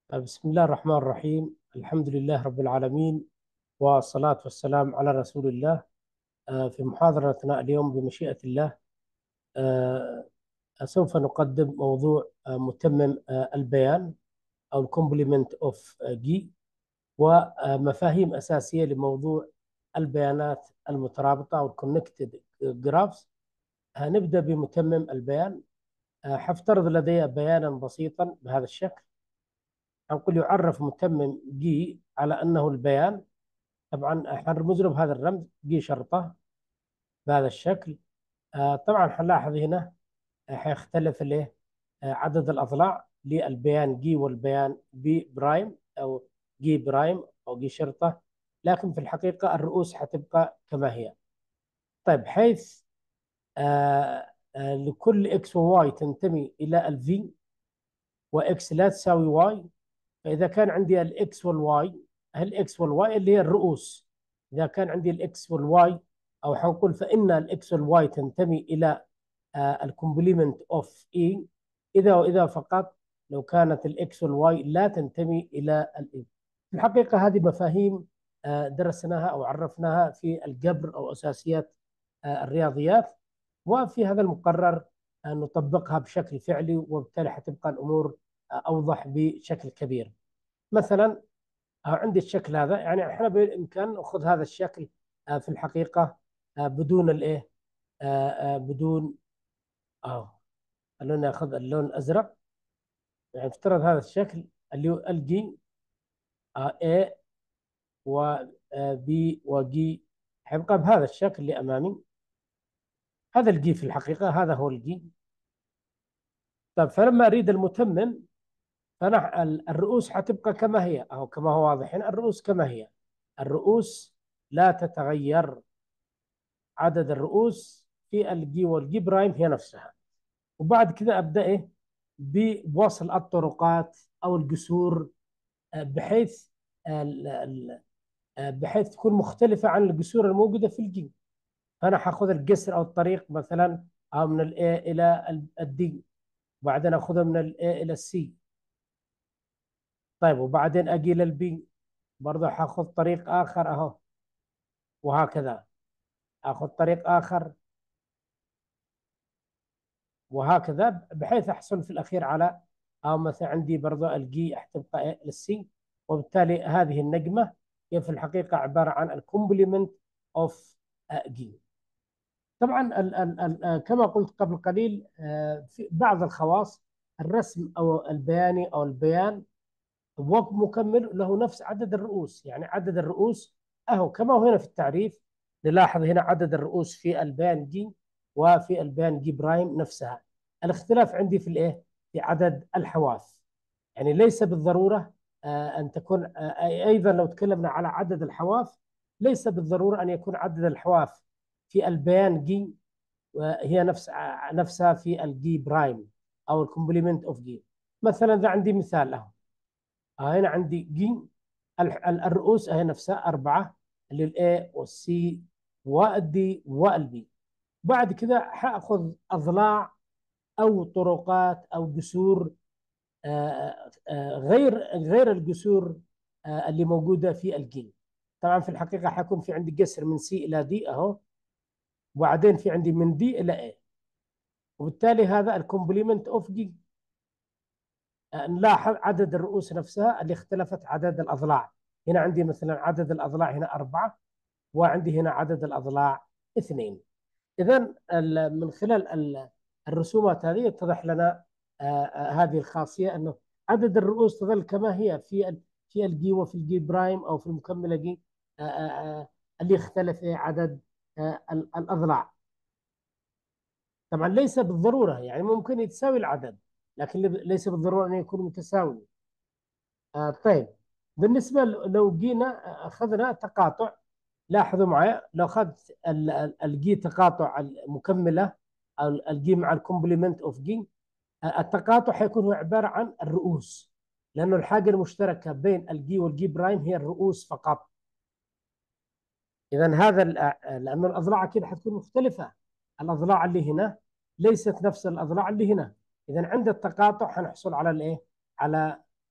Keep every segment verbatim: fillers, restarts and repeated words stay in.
بسم الله الرحمن الرحيم. الحمد لله رب العالمين، والصلاة والسلام على رسول الله. آه، في محاضرتنا اليوم بمشيئة الله آه، سوف نقدم موضوع آه، متمم آه، البيان أو الكومبلمنت أوف جي، ومفاهيم أساسية لموضوع البيانات المترابطة أو الكونكتد جرافز. نبدأ بمتمم البيان. آه، حفترض لدي بيانا بسيطا بهذا الشكل. نقول يعرف متمم جي على أنه البيان. طبعا حنرمز له بهذا الرمز جي شرطة بهذا الشكل. آه طبعا حنلاحظ هنا آه، حيختلف الايه آه عدد الاضلاع للبيان جي والبيان بي برايم او جي برايم او جي شرطة، لكن في الحقيقة الرؤوس حتبقى كما هي. طيب، حيث آه آه لكل اكس وواي تنتمي الى الفي، واكس لا تساوي واي، فاذا كان عندي الاكس والواي، الاكس والواي اللي هي الرؤوس، اذا كان عندي الاكس والواي، او حنقول فان الاكس والواي تنتمي الى الكومبليمنت اوف اي، اذا واذا فقط لو كانت الاكس والواي لا تنتمي الى الاي. في الحقيقه هذه مفاهيم آه، درسناها او عرفناها في الجبر او اساسيات آه، الرياضيات، وفي هذا المقرر آه، نطبقها بشكل فعلي، وبالتالي حتبقى الامور آه، اوضح بشكل كبير. مثلا آه، عندي الشكل هذا، يعني احنا بالامكان ناخذ هذا الشكل آه، في الحقيقه آه، بدون الايه آه، آه، بدون اه خلونا ناخذ اللون الازرق. يعني افترض هذا الشكل اللي هو الجي A و B وجي، حيبقى بهذا الشكل اللي امامي. هذا الجي في الحقيقه، هذا هو الجي. طيب، فلما اريد المتمم، فانا الرؤوس حتبقى كما هي، او كما هو واضح هنا الرؤوس كما هي. الرؤوس لا تتغير، عدد الرؤوس في الجي والجي برايم هي نفسها. وبعد كذا ابدا ايه بوصل الطرقات او الجسور آه، بحيث ال- ال- آه، بحيث تكون مختلفه عن الجسور الموجوده في الجي. فانا حاخذ الجسر او الطريق مثلا أو من الاي الى الدي، وبعدين اخذها من الاي الى السي. طيب، وبعدين اجي للبي، برضه حاخذ طريق اخر اهو، وهكذا اخذ طريق اخر، وهكذا بحيث احصل في الاخير على، او مثلا عندي برضه الجي حتبقى للسي. وبالتالي هذه النجمه هي في الحقيقه عباره عن الكومبلمنت اوف جي. طبعا ال ال ال كما قلت قبل قليل، آه، في بعض الخواص، الرسم او البياني او البيان هو مكمل له نفس عدد الرؤوس. يعني عدد الرؤوس اهو كما هو هنا في التعريف. نلاحظ هنا عدد الرؤوس في البيان جي وفي البيان جي برايم نفسها. الاختلاف عندي في الايه في عدد الحواف. يعني ليس بالضروره آه، ان تكون آه، ايضا لو تكلمنا على عدد الحواف، ليس بالضروره ان يكون عدد الحواف في البيان جي وهي نفس نفسها في الجي برايم او الكومبلمنت اوف جي. مثلا اذا عندي مثال له، هنا عندي جي، الرؤوس هي نفسها أربعة، اللي الاي والسي والدي والبي. بعد كده حاخذ اضلاع او طرقات او جسور آه، آه، غير غير الجسور آه، اللي موجوده في الجي. طبعا في الحقيقه حيكون في عندي جسر من سي الى دي اهو، وبعدين في عندي من دي الى اي، وبالتالي هذا الكومبليمنت اوف جي. نلاحظ عدد الرؤوس نفسها اللي اختلفت عدد الأضلاع. هنا عندي مثلا عدد الأضلاع هنا أربعة، وعندي هنا عدد الأضلاع اثنين. إذا من خلال ال- الرسومات هذه يتضح لنا آه، آه، هذه الخاصية، أنه عدد الرؤوس تظل كما هي في ال- في الجي وفي الجي برايم أو في المكملة جي. آه، آه، آه، اللي يختلف هي عدد آه، ال- الأضلاع. طبعا ليس بالضرورة، يعني ممكن يتساوي العدد، لكن ليس بالضرورة أن يكون متساوي. آه طيب، بالنسبة ل- لو جينا آه، أخذنا تقاطع. لاحظوا معي، لو أخذت ال- ال- الجي تقاطع المكملة أو الجي مع الكومبلمنت أوف جي، التقاطع حيكون هو عبارة عن الرؤوس، لأنه الحاجة المشتركة بين الجي والجي برايم هي الرؤوس فقط. إذا هذا ال- آه، لأن الأضلاع أكيد حتكون مختلفة. الأضلاع اللي هنا ليست نفس الأضلاع اللي هنا. إذا عند التقاطع حنحصل على الإيه؟ على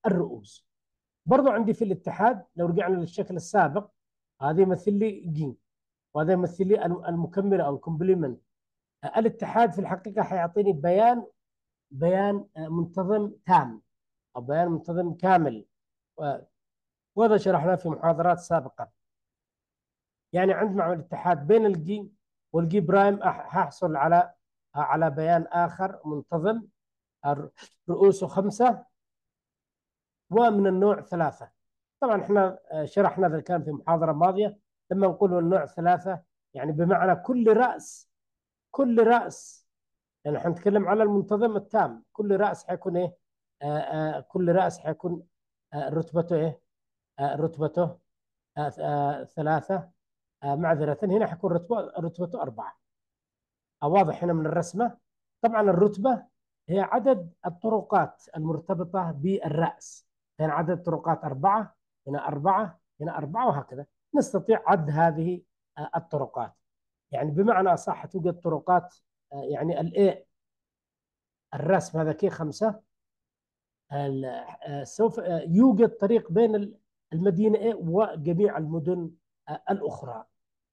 الرؤوس. برضو عندي في الاتحاد لو رجعنا للشكل السابق، هذا يمثل لي ج، وهذا يمثل لي المكمله او الكومبلمنت. الاتحاد في الحقيقه حيعطيني بيان بيان منتظم تام او بيان منتظم كامل، وهذا شرحناه في محاضرات سابقه. يعني عندنا الاتحاد بين الجي والجي برايم هحصل على على بيان اخر منتظم رؤوسه خمسه ومن النوع ثلاثه. طبعا احنا شرحنا هذا الكلام في محاضره ماضيه. لما نقول النوع ثلاثه يعني بمعنى كل راس كل راس يعني احنا نتكلم على المنتظم التام، كل راس حيكون ايه؟ آه آه كل راس حيكون آه رتبته ايه؟ آه رتبته آه آه ثلاثه. آه معذره، هنا حيكون رتبه رتبته اربعه. آه واضح هنا من الرسمه. طبعا الرتبه هي عدد الطرقات المرتبطه بالراس، هنا عدد الطرقات اربعه، هنا اربعه، هنا اربعه، وهكذا نستطيع عد هذه آه الطرقات. يعني بمعنى اصح توجد طرقات، آه يعني الاي الرسم هذا كي خمسة، سوف يوجد طريق بين المدينة A وجميع المدن الأخرى.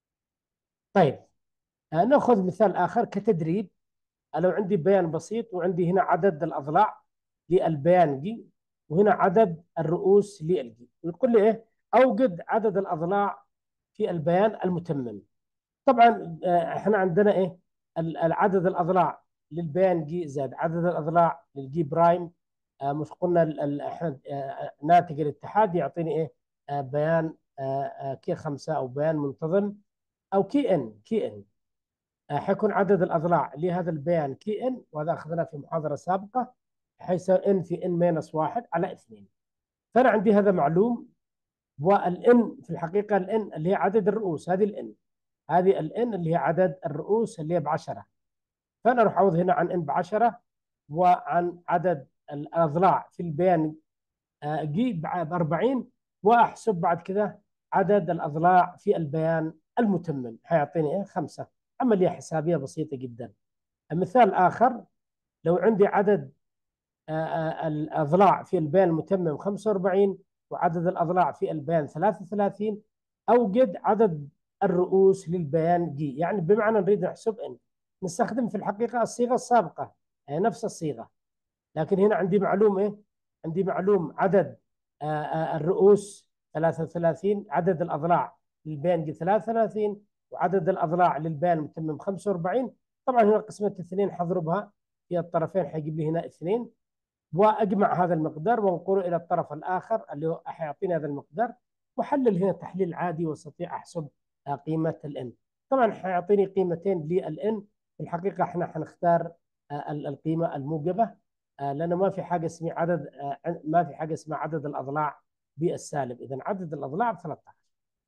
طيب نأخذ مثال آخر كتدريب. لو عندي بيان بسيط وعندي هنا عدد الأضلاع للبيان جي وهنا عدد الرؤوس للجي، ويقول لي إيه؟ أوجد عدد الأضلاع في البيان المتمم. طبعا احنا عندنا إيه؟ العدد الأضلاع للبيان جي زائد عدد الأضلاع للجي برايم. آه، مش قلنا احنا ناتج الاتحاد يعطيني ايه؟ آه، بيان آه، آه، كي خمسة او بيان منتظم او كي ان كي ان. حيكون عدد الاضلاع لهذا البيان كي ان، وهذا اخذناه في محاضره سابقه، حيث ان في ان مينس واحد على اثنين. فانا عندي هذا معلوم، والان في الحقيقه الان اللي هي عدد الرؤوس، هذه الان هذه الان اللي هي عدد الرؤوس اللي هي ب عشرة. فانا اروح اعوض هنا عن ان ب عشرة وعن عدد الاضلاع في البيان جي ب أربعين، واحسب بعد كده عدد الاضلاع في البيان المتمم حيعطيني ايه؟ خمسه. عمليه حسابيه بسيطه جدا. مثال اخر، لو عندي عدد الاضلاع في البيان المتمم خمسة وأربعين وعدد الاضلاع في البيان ثلاثة وثلاثين، اوجد عدد الرؤوس للبيان جي. يعني بمعنى نريد نحسب ان نستخدم في الحقيقه الصيغه السابقه، يعني نفس الصيغه، لكن هنا عندي معلوم ايه؟ عندي معلوم عدد آآ آآ الرؤوس ثلاثة وثلاثين، عدد الاضلاع للبين ثلاثة وثلاثين، وعدد الاضلاع للبين متمم خمسة وأربعين. طبعا هنا قسمه اثنين حضربها في الطرفين حيجيب لي هنا اثنين، واجمع هذا المقدار وانقله الى الطرف الاخر اللي هو حيعطيني هذا المقدار، واحلل هنا تحليل عادي واستطيع احسب قيمه الان. طبعا حيعطيني قيمتين للان. في الحقيقه احنا حنختار القيمه الموجبه، لانه ما في حاجه اسمها عدد ما في حاجه اسمها عدد الاضلاع بالسالب، اذا عدد الاضلاع ب ثلاثة عشر.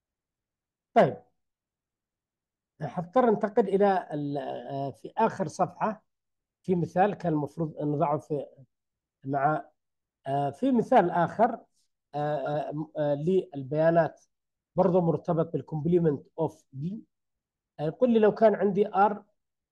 طيب حضطر انتقل الى في اخر صفحه في مثال كان المفروض نضعه في مع في مثال اخر للبيانات برضه مرتبط بالكومبليمنت اوف دي. يقول لي لو كان عندي ار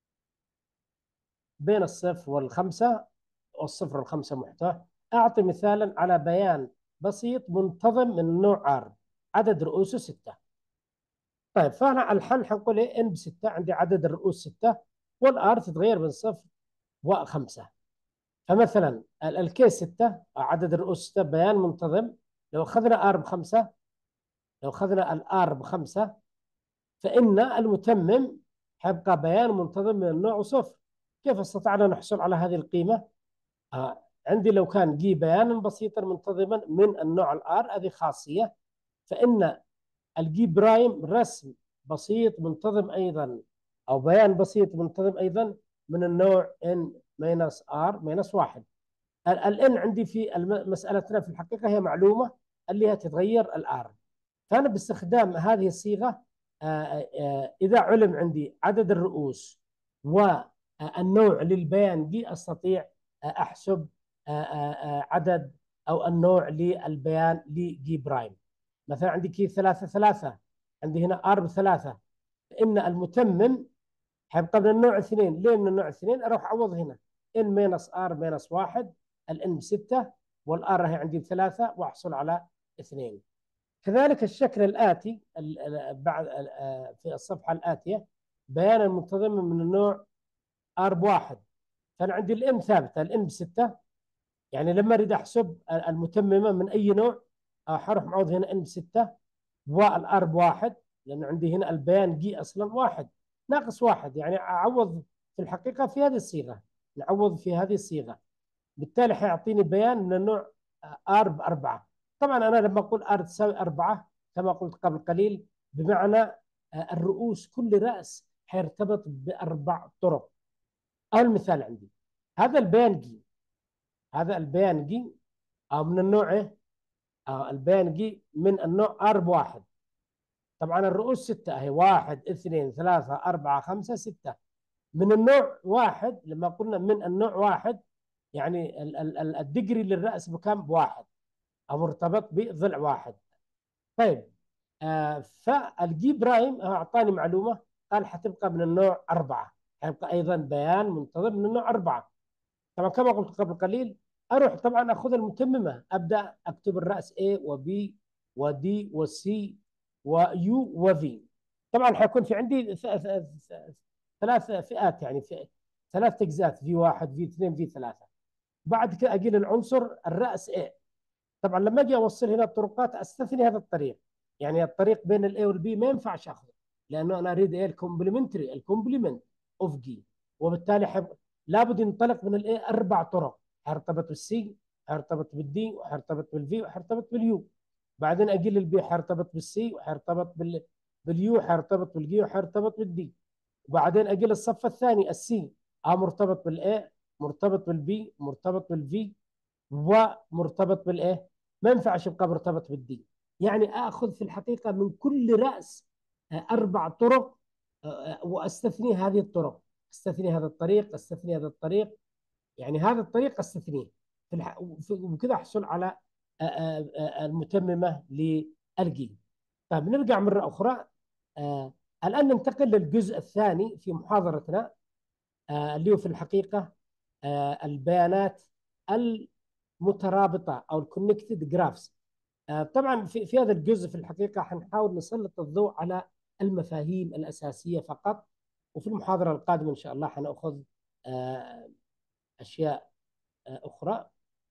بين الصفر والخمسه والصفر والخمسه محتوى، اعطي مثالا على بيان بسيط منتظم من نوع ار عدد رؤوسه سته. طيب فانا الحل حنقول ايه؟ ان بسته، عندي عدد الرؤوس سته والار تتغير بين صفر وخمسه. فمثلا الكيس سته عدد الرؤوس سته بيان منتظم. لو اخذنا ار بخمسه لو اخذنا الار بخمسه فان المتمم حيبقى بيان منتظم من النوع صفر. كيف استطعنا نحصل على هذه القيمه؟ آه عندي لو كان جي بيانا بسيطا منتظما من النوع الار، هذه خاصيه، فان الجي برايم رسم بسيط منتظم ايضا او بيان بسيط منتظم ايضا من النوع ان ماينس ار ماينس واحد. الان عندي في مسالتنا في الحقيقه هي معلومه اللي هي تتغير الار. فانا باستخدام هذه الصيغه اذا علم عندي عدد الرؤوس والنوع للبيان دي استطيع احسب عدد او النوع للبيان لجي برايم. مثلا عندي كي ثلاثة ثلاثة، عندي هنا ار بثلاثة، فإن المتمم حيبقى من النوع اثنين. ليه من النوع اثنين؟ اروح اعوض هنا ان مينس ار مينس واحد، الان بستة، والآر هي عندي ثلاثة، وأحصل على اثنين. كذلك الشكل الآتي بعد في الصفحة الآتية بيانا متضمن من النوع آر بواحد. فأنا عندي الإم ثابتة، الإم بستة، يعني لما أريد أحسب المتممة من أي نوع حروح معوض هنا إم بستة، والآر بواحد، لأن عندي هنا البيان جي أصلا واحد ناقص واحد، يعني أعوض في الحقيقة في هذه الصيغة، نعوض في هذه الصيغة، بالتالي حيعطيني بيان من النوع ار بأربعة. طبعا أنا لما أقول ار تساوي أربعة كما قلت قبل قليل، بمعنى الرؤوس كل رأس حيرتبط بأربع طرق. أول مثال عندي هذا البيان جي، هذا البيان جي أو من النوع إيه؟ أو البيان جي من النوع ار بواحد. طبعا الرؤوس ستة أهي، واحد اثنين ثلاثة أربعة خمسة ستة. من النوع واحد، لما قلنا من النوع واحد يعني الدجري للرأس بكم؟ بواحد، أو مرتبط بضلع واحد. طيب آه فالجي برايم أعطاني معلومة، قال حتبقى من النوع أربعة، حيبقى أيضا بيان منتظم من النوع أربعة. طبعا كما قلت قبل قليل، أروح طبعا أخذ المتممة، أبدأ أكتب الرأس A و B و D و C و U و V. طبعا حيكون في عندي ثلاث فئات، يعني في ثلاث أجزاء، في واحد في اثنين في ثلاثة. بعد كده أجي للعنصر الرأس A. طبعا لما اجي اوصل هنا الطرقات استثني هذا الطريق، يعني الطريق بين الاي والبي ما ينفعش اخذه، لانه انا اريد ايه؟ الكومبلمنتري، الكومبلمنت اوف جي. وبالتالي حب... لابد ينطلق من الاي اربع طرق، حيرتبط بالسي، حيرتبط بالدي، وحيرتبط بالفي، وحيرتبط باليو. بعدين اجي للبي حيرتبط بالسي، وحيرتبط بال باليو، حيرتبط بالجي، وحيرتبط بالدي. وبعدين اجي للصف الثاني السي، اه مرتبط بالاي، مرتبط بالبي، مرتبط بالفي، ومرتبط بالايه؟ ما ينفعش يبقى مرتبط بالدين. يعني اخذ في الحقيقه من كل راس اربع طرق، واستثني هذه الطرق، استثني هذا الطريق، استثني هذا الطريق، يعني هذا الطريق استثنيه في الح... وكذا احصل على المتممه للجي. طيب نرجع مره اخرى. آه الان ننتقل للجزء الثاني في محاضرتنا، آه اللي هو في الحقيقه آه البيانات مترابطه او الكونكتد جرافز. طبعا في في هذا الجزء في الحقيقه حنحاول نسلط الضوء على المفاهيم الاساسيه فقط، وفي المحاضره القادمه ان شاء الله حناخذ آه، اشياء آه، اخرى،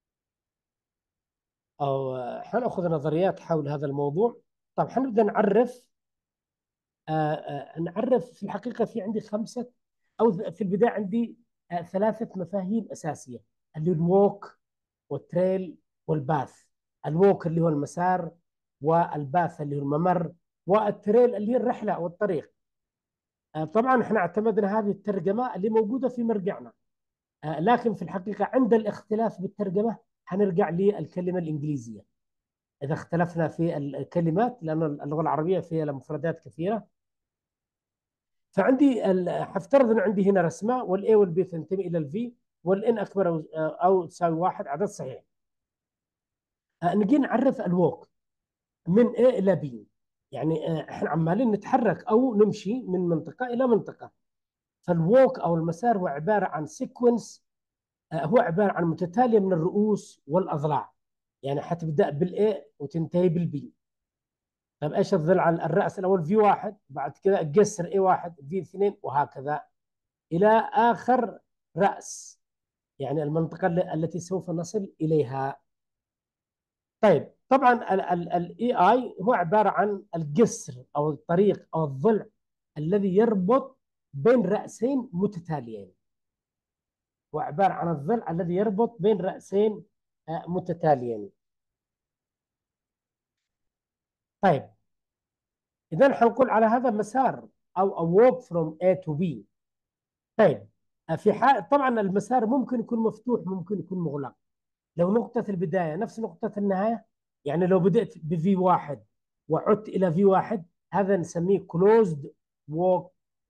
او آه، حناخذ نظريات حول هذا الموضوع. طب حنبدا نعرف آه، آه، نعرف في الحقيقه في عندي خمسه، او في البدايه عندي آه، ثلاثه مفاهيم اساسيه، اللي هو الووك والتريل والباث. الووك اللي هو المسار، والباث اللي هو الممر، والتريل اللي هي الرحله او الطريق. آه، طبعا احنا اعتمدنا هذه الترجمه اللي موجوده في مرجعنا، آه، لكن في الحقيقه عند الاختلاف بالترجمه حنرجع للكلمه الانجليزيه اذا اختلفنا في الكلمات، لان اللغه العربيه فيها مفردات كثيره. فعندي حفترض ان عندي هنا رسمه، والاي والبي تنتمي الى الفي، والان اكبر او أو تساوي واحد، عدد صحيح. آه، نجي نعرف الووك من A إلى B. يعني آه، احنا عمالين نتحرك أو نمشي من منطقة إلى منطقة. فالووك أو المسار هو عبارة عن سيكونس، هو عبارة عن متتالية من الرؤوس والأضلاع، يعني حتبدأ بالA وتنتهي بالبي. طيب ايش الضلع؟ الرأس الأول في واحد، بعد كذا قسر A واحد، في اثنين، وهكذا إلى آخر رأس، يعني المنطقة التي سوف نصل إليها. طيب طبعا الاي اي هو عباره عن الجسر او الطريق او الضلع الذي يربط بين راسين متتاليين، هو عباره عن الضلع الذي يربط بين راسين آه، متتاليين. طيب اذا حنقول على هذا مسار او a walk from A to B. طيب آه، في حال طبعا المسار ممكن يكون مفتوح، ممكن يكون مغلق. لو نقطة البداية نفس نقطة النهاية، يعني لو بدأت بفي واحد وعدت إلى في واحد، هذا نسميه closed walk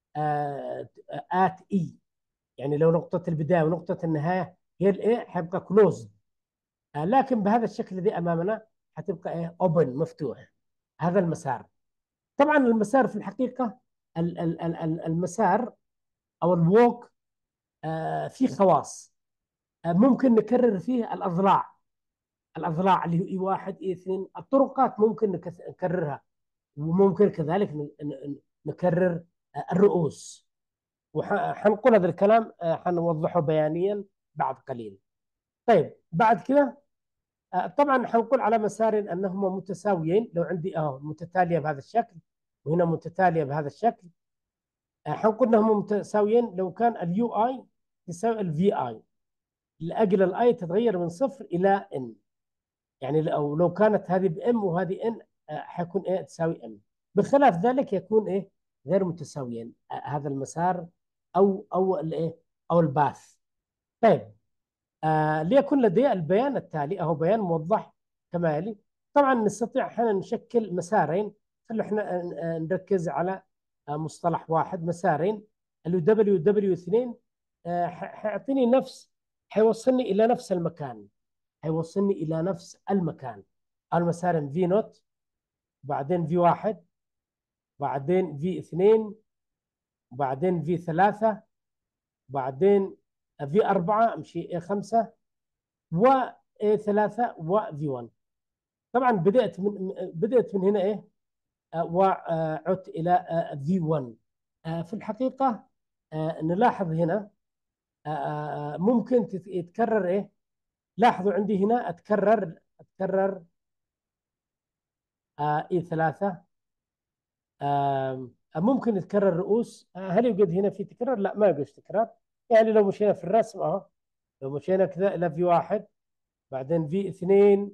at E. يعني لو نقطة البداية ونقطة النهاية هي الإيه، حيبقى closed. آه لكن بهذا الشكل الذي أمامنا حتبقى إيه، open، مفتوح. هذا المسار. طبعا المسار في الحقيقة المسار أو الووك آه فيه خواص، آه ممكن نكرر فيه الأضلاع. الاضلاع اللي هو اي واحد اي اثنين. الطرقات ممكن نكث- نكررها، وممكن كذلك ن- ن- نكرر آه، الرؤوس. وحنقول هذا الكلام آه، حنوضحه بيانيا بعد قليل. طيب بعد كده آه، طبعا حنقول على مسار انهما متساويين. لو عندي اه متتاليه بهذا الشكل وهنا متتاليه بهذا الشكل، آه، حنقول انهما متساويين لو كان اليو اي تساوي الفي اي، لاجل الاي تتغير من صفر الى ان. يعني لو لو كانت هذه بام وهذه ان حيكون ايه تساوي ام. بخلاف ذلك يكون ايه غير متساويين آه، هذا المسار او او الايه او الباث. طيب آه ليكن لدي البيان التالي، أهو بيان موضح كما يلي. طبعا نستطيع احنا نشكل مسارين. خلينا احنا آه، نركز على آه، مصطلح واحد، مسارين. اللي دبليو دبليو اثنين آه، ح- حيعطيني نفس، حيوصلني إلى نفس المكان، حيوصلني إلى نفس المكان. المسار في نوت، بعدين في واحد، بعدين في اثنين، بعدين في ثلاثة، بعدين في أربعة، أمشي خمسة، وثلاثة، وفي واحد. طبعا بدأت من بدأت من هنا ايه آه، وعدت إلى آه، في واحد. آه، في الحقيقة آه، نلاحظ هنا آه، آه، ممكن تت- يتكرر ايه. لاحظوا عندي هنا اتكرر اتكرر آه، اي ثلاثة. آه، ممكن يتكرر رؤوس. آه، هل يوجد هنا في تكرار؟ لا، ما يوجد تكرار. يعني لو مشينا في الرسم اهو، لو مشينا كذا الى في واحد، بعدين في اثنين،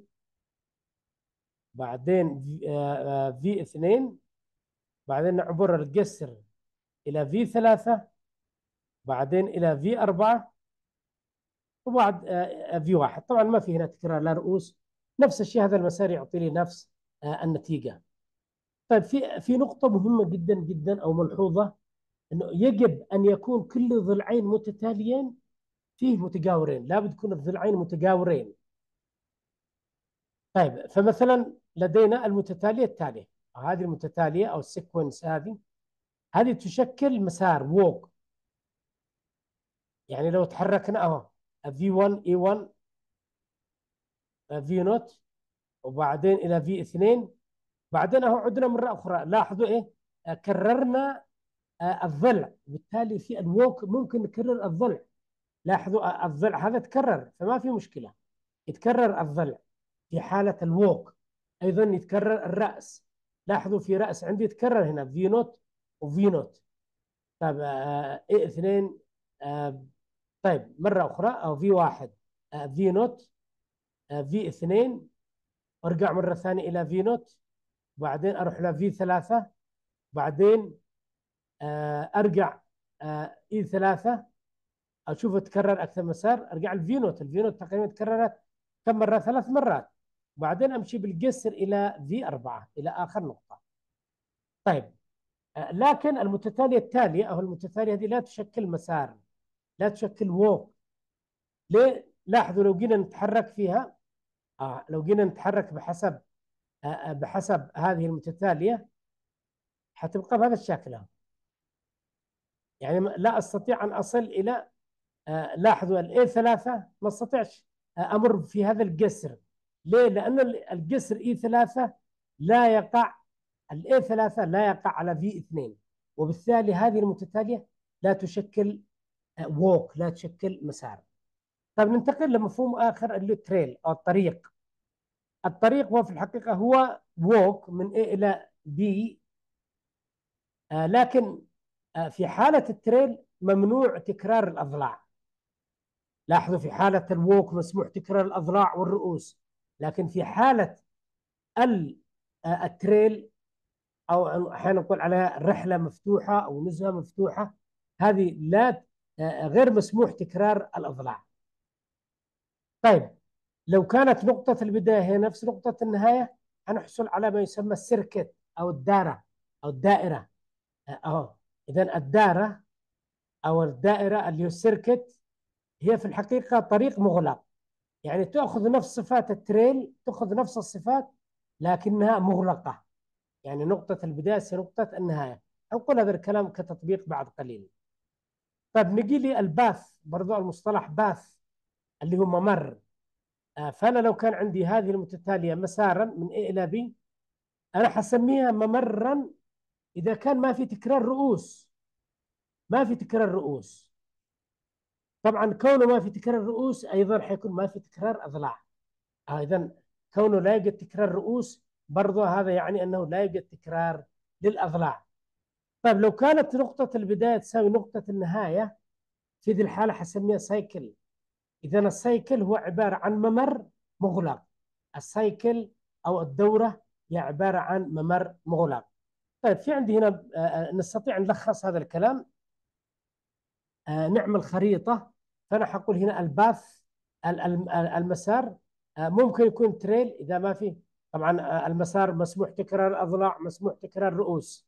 بعدين في, آه، آه، في اثنين، بعدين نعبر الجسر الى في ثلاثة، بعدين الى في أربعة، وبعد آه، في واحد. طبعا ما في هنا تكرار لا رؤوس. نفس الشيء هذا المسار يعطي لي نفس آه، النتيجة. طيب في في نقطة مهمة جدا جدا أو ملحوظة، أنه يجب أن يكون كل ضلعين متتاليين فيه متجاورين. لابد يكون الضلعين متجاورين. طيب فمثلا لدينا المتتالية التالية، هذه المتتالية أو السيكونس هذه هذه تشكل مسار ووك. يعني لو تحركنا اهو في واحد اي واحد، في نوت، وبعدين الى في اثنين، بعدين اهو عدنا مره اخرى. لاحظوا ايه آه، كررنا آه، الضلع، بالتالي في الووك ممكن نكرر الضلع. لاحظوا آه، الضلع هذا تكرر فما في مشكله، يتكرر الضلع. في حاله الووك ايضا يتكرر الراس. لاحظوا في راس عندي يتكرر هنا في نوت وفي نوت. طيب آه، اي اثنين. آه، طيب مره اخرى او في واحد آه، في نوت، آه، في اثنين، وارجع مره ثانيه الى في نوت، بعدين اروح الى في ثلاثة، بعدين آه، ارجع آه، اي ثلاثة، اشوف تكرر اكثر مسار، ارجع الفي نوت. الفي نوت تقريبا تكررت كم مره؟ ثلاث مرات. بعدين امشي بالجسر الى في أربعة الى اخر نقطه. طيب آه، لكن المتتاليه التاليه او المتتاليه هذه لا تشكل مسار، لا تشكل ووك. ليه؟ لاحظوا لو جينا نتحرك فيها آه لو جينا نتحرك بحسب آه آه، بحسب هذه المتتاليه حتبقى بهذا الشكل. يعني لا استطيع ان اصل الى آه لاحظوا الاي ثلاثة ما استطيعش آه امر في هذا الجسر. ليه؟ لان الجسر اي ثلاثة لا يقع، الاي ثلاثة لا يقع على في اثنين، وبالتالي هذه المتتاليه لا تشكل آه ووك، لا تشكل مسار. طيب ننتقل لمفهوم اخر اللي تريل او الطريق. الطريق هو في الحقيقه هو ووك من A الى B. آه لكن آه في حاله التريل ممنوع تكرار الاضلاع. لاحظوا في حاله الووك مسموح تكرار الاضلاع والرؤوس، لكن في حاله آه التريل او احيانا نقول عليها رحله مفتوحه او نزهه مفتوحه، هذه لا آه غير مسموح تكرار الاضلاع. طيب لو كانت نقطة البداية هي نفس نقطة النهاية، هنحصل على ما يسمى السيركت أو الدارة أو الدائرة. أهو إذا الدارة أو الدائرة اللي هو السيركت هي في الحقيقة طريق مغلق. يعني تأخذ نفس صفات التريل، تأخذ نفس الصفات لكنها مغلقة. يعني نقطة البداية هي نقطة النهاية. أنقل هذا الكلام كتطبيق بعد قليل. طيب نجي لي الباث، برضو المصطلح باث اللي هو ممر. آه فانا لو كان عندي هذه المتتاليه مسارا من A الى B، انا حسميها ممرا اذا كان ما في تكرار رؤوس. ما في تكرار رؤوس. طبعا كونه ما في تكرار رؤوس ايضا حيكون ما في تكرار اضلاع. آه اذا كونه لا يوجد تكرار رؤوس برضه هذا يعني انه لا يوجد تكرار للاضلاع. طيب لو كانت نقطة البداية تساوي نقطة النهاية، في ذي الحالة حسميها سايكل. إذا السايكل هو عبارة عن ممر مغلق. السايكل أو الدورة هي عبارة عن ممر مغلق. طيب في عندي هنا آه، نستطيع نلخص هذا الكلام. آه، نعمل خريطة. فأنا حقول هنا الباث المسار آه، ممكن يكون تريل إذا ما في. طبعا آه، المسار مسموح تكرار الأضلاع، مسموح تكرار الرؤوس،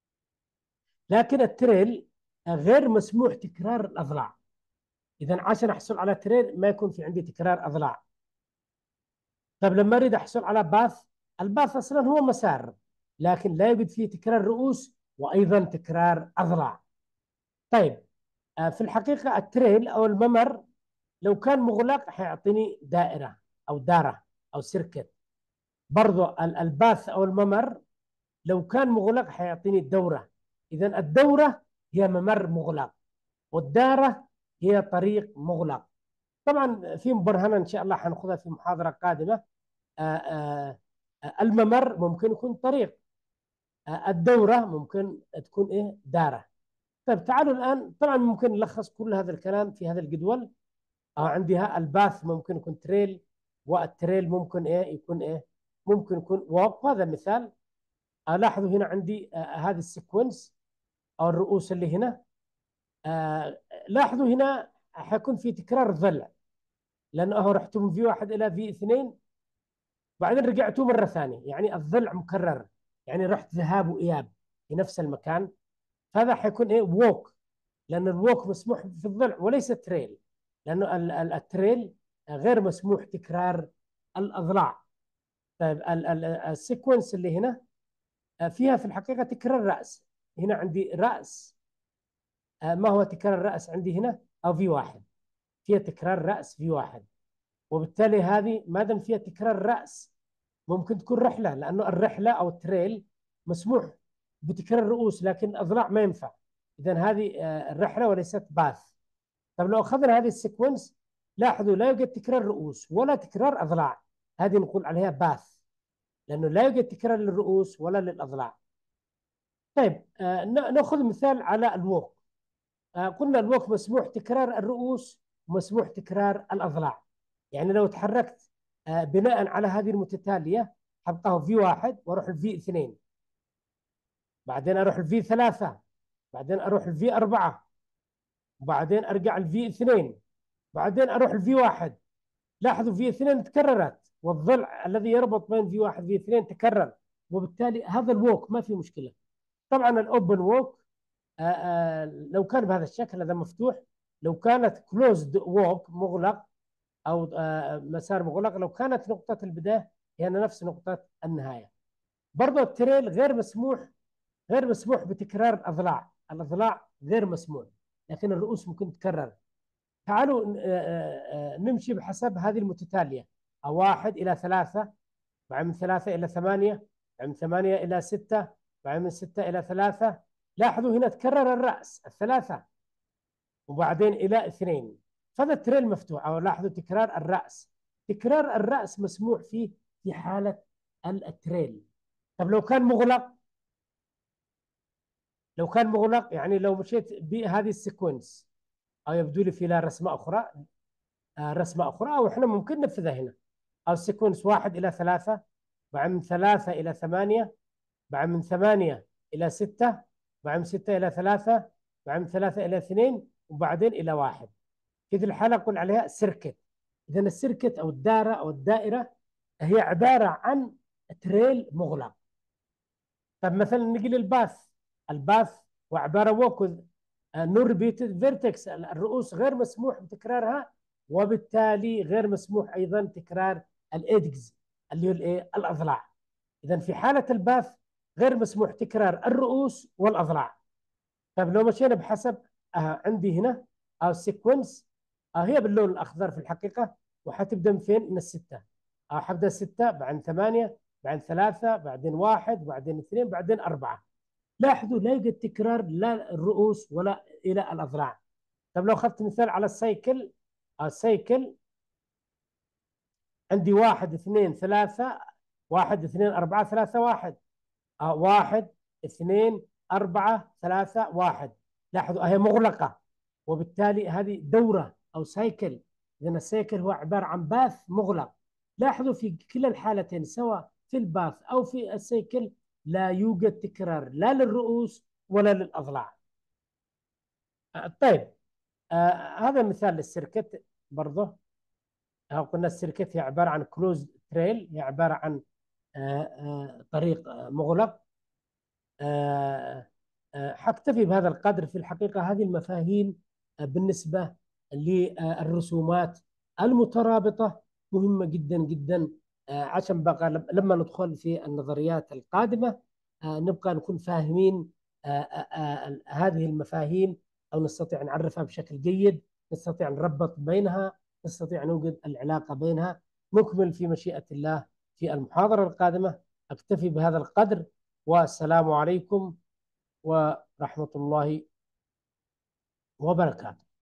لكن التريل آه، غير مسموح تكرار الأضلاع. إذا عشان أحصل على تريل ما يكون في عندي تكرار أضلاع. طيب لما أريد أحصل على باث، الباث أصلا هو مسار لكن لا يوجد فيه تكرار رؤوس وأيضا تكرار أضلاع. طيب آه، في الحقيقة التريل أو الممر لو كان مغلق حيعطيني دائرة أو دارة أو سيركت. برضو الباث أو الممر لو كان مغلق حيعطيني الدورة. إذا الدورة هي ممر مغلق والدارة هي طريق مغلق. طبعا في مبرهنة إن شاء الله حناخذها في محاضرة قادمة. آآ آآ الممر ممكن يكون طريق، الدورة ممكن تكون إيه دارة. طيب تعالوا الآن طبعا ممكن نلخص كل هذا الكلام في هذا الجدول. آه عندها الباث ممكن يكون تريل، والتريل ممكن إيه يكون إيه ممكن يكون ووك. هذا مثال. آه لاحظوا هنا عندي آه هذه السيكونس أو الرؤوس اللي هنا. آه لاحظوا هنا حيكون في تكرار ضلع لأنه رحت من في واحد إلى في اثنين بعدين رجعتوا مرة ثانية، يعني الضلع مكرر، يعني رحت ذهاب وإياب في نفس المكان. فهذا حيكون إيه ووك، لأن الووك مسموح في الضلع وليس تريل، لأنه التريل غير مسموح تكرار الأضلاع. طيب السيكونس اللي هنا فيها في الحقيقة تكرار رأس. هنا عندي رأس. ما هو تكرار الرأس عندي هنا؟ أو في واحد فيها تكرار رأس في واحد، وبالتالي هذه ما دام فيها تكرار رأس ممكن تكون رحلة، لأنه الرحلة أو التريل مسموح بتكرار الرؤوس لكن الأضلاع ما ينفع. إذا هذه الرحلة وليست باث. طب لو أخذنا هذه السيكونس لاحظوا لا يوجد تكرار رؤوس ولا تكرار أضلاع، هذه نقول عليها باث لأنه لا يوجد تكرار للرؤوس ولا للأضلاع. طيب آه نأخذ مثال على الووك. آه قلنا الووك مسموح تكرار الرؤوس ومسموح تكرار الأضلاع. يعني لو تحركت آه بناء على هذه المتتالية حبقاه في واحد واروح الفي اثنين، بعدين اروح الفي ثلاثة، بعدين اروح الفي أربعة، وبعدين ارجع الفي اثنين، بعدين اروح الفي واحد. لاحظوا في اثنين تكررت والضلع الذي يربط بين في واحد في اثنين تكرر، وبالتالي هذا الووك ما في مشكلة. طبعا الاوبن ووك لو كان بهذا الشكل هذا مفتوح، لو كانت كلوزد ووك مغلق او آه مسار مغلق، لو كانت نقطة البداية هي نفس نقطة النهاية. برضه التريل غير مسموح غير مسموح بتكرار الأضلاع. الأضلاع غير مسموح لكن الرؤوس ممكن تتكرر. تعالوا نمشي بحسب هذه المتتالية. واحد إلى ثلاثة، بعد من ثلاثة إلى ثمانية، بعد من ثمانية إلى ستة، بعد من ستة إلى ثلاثة. لاحظوا هنا تكرر الرأس الثلاثة وبعدين إلى اثنين. فهذا التريل مفتوح. أو لاحظوا تكرار الرأس. تكرار الرأس مسموح فيه في حالة التريل. طب لو كان مغلق، لو كان مغلق يعني لو مشيت بهذه السيكونس او يبدو لي في لها رسمه اخرى آه رسمه اخرى او احنا ممكن ننفذها هنا. او سيكونس واحد الى ثلاثه، بعد من ثلاثه الى ثمانيه، بعد من ثمانيه الى سته، بعد من سته الى ثلاثه، بعد من ثلاثه الى اثنين، وبعدين الى واحد. في ذي الحاله نقول عليها سيركت. اذا السيركت او الدائره او الدائره هي عباره عن تريل مغلق. طب مثلا نجي للباث. الباث وعباره ووكذ نو ريبيتد فيرتكس، الرؤوس غير مسموح بتكرارها وبالتالي غير مسموح ايضا تكرار الايدجز اللي هو الايه الاضلاع. اذا في حاله الباث غير مسموح تكرار الرؤوس والاضلاع. طيب لو مشينا بحسب آه عندي هنا او سيكونس آه هي باللون الاخضر في الحقيقه وحتبدا من فين؟ من السته. آه، حبدا سته، بعدين ثمانيه، بعدين ثلاثه، بعدين واحد، بعدين اثنين، بعدين اربعه. لاحظوا لا يوجد تكرار لا الرؤوس ولا الى الاضلاع. طب لو اخذت مثال على السيكل، السيكل عندي واحد اثنين ثلاثة، واحد اثنين أربعة ثلاثة واحد، آه واحد اثنين أربعة ثلاثة واحد. لاحظوا هي مغلقة، وبالتالي هذه دورة أو سايكل. إذا السايكل هو عبارة عن باث مغلق. لاحظوا في كلا الحالتين سواء في الباث أو في السايكل لا يوجد تكرار لا للرؤوس ولا للأضلاع. آه طيب، آه هذا مثال للسيركت برضه. آه قلنا السيركت هي عبارة عن كلوز تريل، هي عبارة عن آه آه طريق آه مغلق. آه، آه، حكتفي بهذا القدر. في الحقيقة هذه المفاهيم آه، بالنسبة للرسومات المترابطة مهمة جدا جدا، آه، عشان بقى لما ندخل في النظريات القادمة آه، نبقى نكون فاهمين آه، آه، آه، هذه المفاهيم، أو نستطيع نعرفها بشكل جيد، نستطيع نربط بينها، نستطيع نوجد العلاقة بينها. نكمل في مشيئة الله في المحاضرة القادمة. أكتفي بهذا القدر، والسلام عليكم ورحمة الله وبركاته.